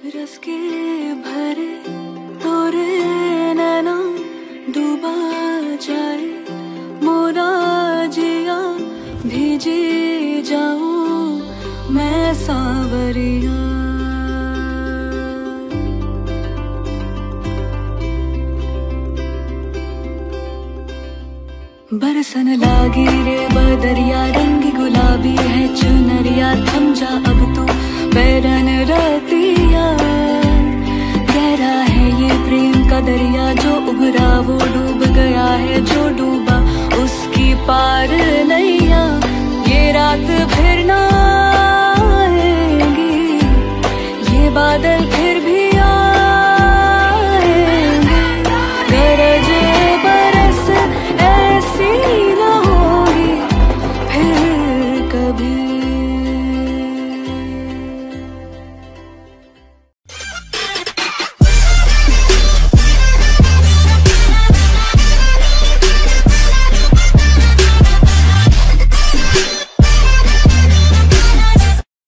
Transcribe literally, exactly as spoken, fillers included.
रस के भरे तोरे नैना डूबा जाए मोरा जिया भीजे जाऊं मैं सांवरिया। बरसन लागी रे बदरिया रंग गुलाबी है चुनरिया थम जा अब तू बैरन रतिया। गहरा है ये प्रेम का दरिया जो उभरा वो डूब गया है जो डूबा उसकी पार नैया। ये रात फिर ना आएगी ये बादल फिर भी